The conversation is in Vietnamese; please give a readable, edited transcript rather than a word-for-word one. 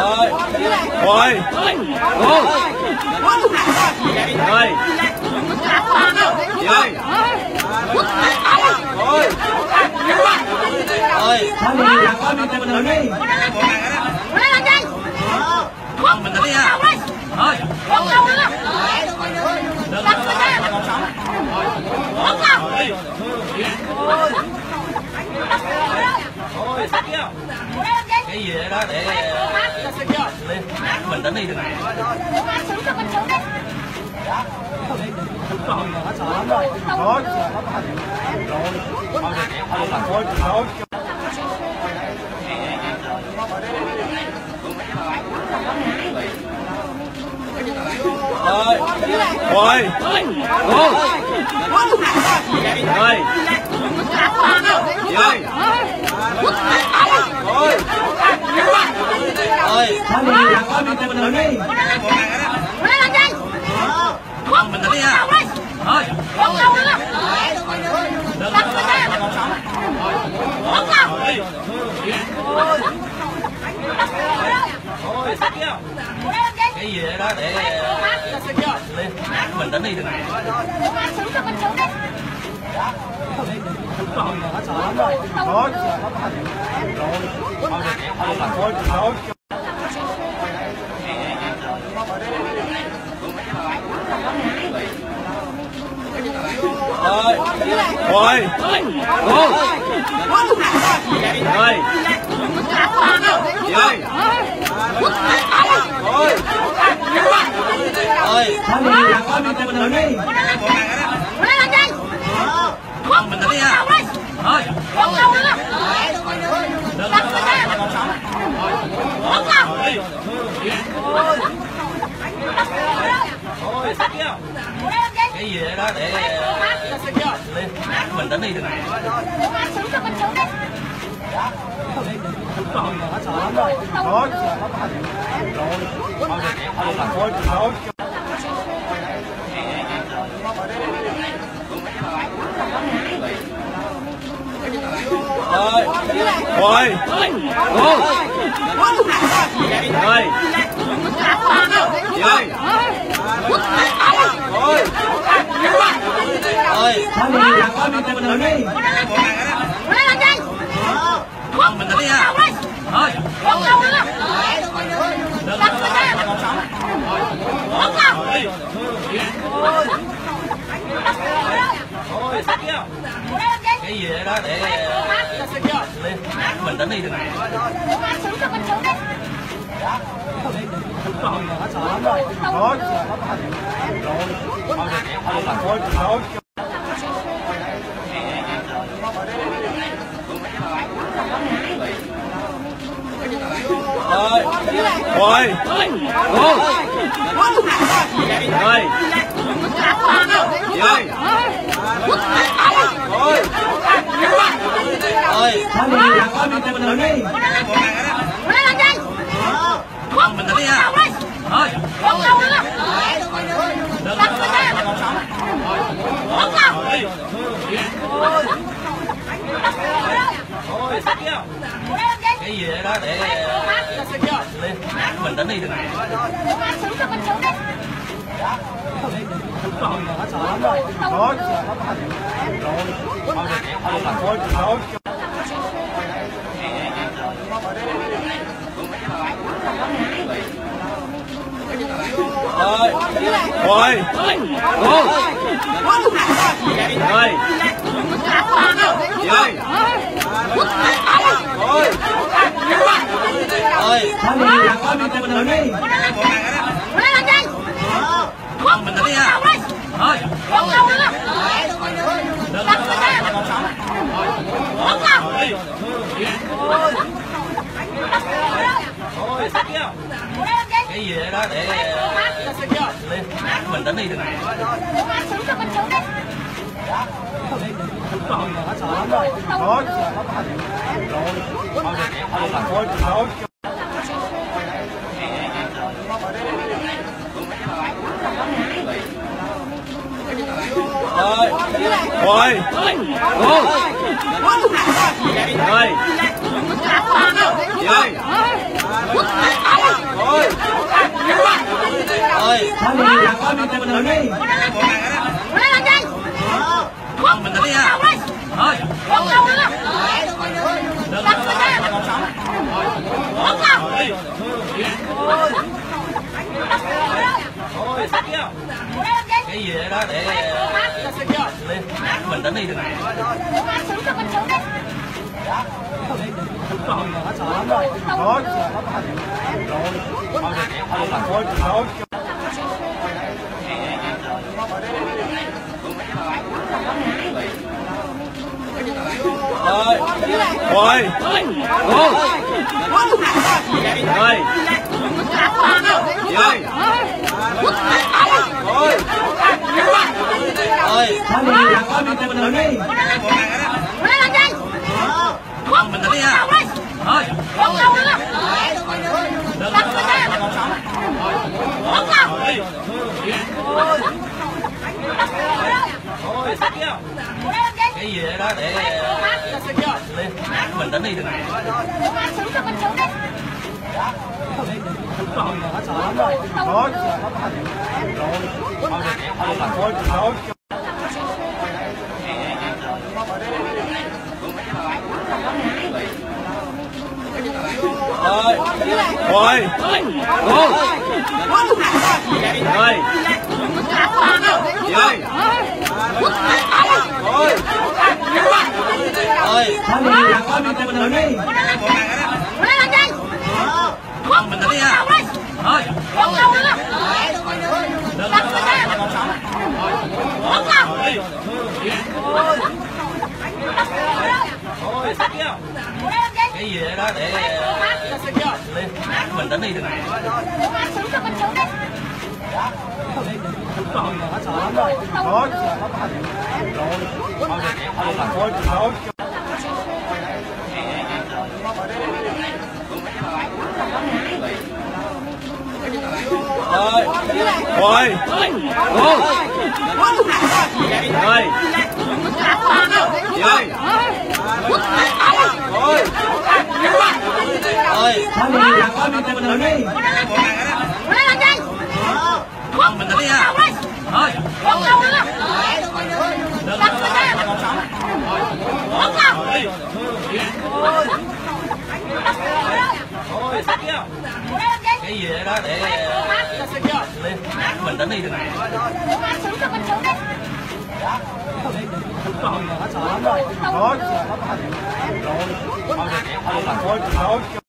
Rồi. Cái gì đó để mình tính đi được này. Cái gì đó để mình tính đi được này. Cái gì đó để mình tính đi được này. Cái gì đó để mình tính đi được này. Cái gì đó để mình tính đi được này. Cái gì đó để mình tính đi được này. Rồi. Thôi mình tự đi. Lên làm gì? Mình tự đi ha. Thôi. Không đâu nữa. Đặt người ta. Không đâu. Cái gì đó để mình tính đi được. Rồi. Mình tự đi ha. Thôi. Không đâu nữa. Đặt người ta. Không đâu. Cái gì đó để mình tính đi được. Rồi. Mình tự đi ha. Thôi. Không đâu nữa. Đặt người ta. Không đâu. Cái gì đó để mình tính đi được. Mình tự đi ha. Thôi. Không đâu nữa. Đặt người ta. Không đâu. Cái gì đó để mình tính đi được. Rồi.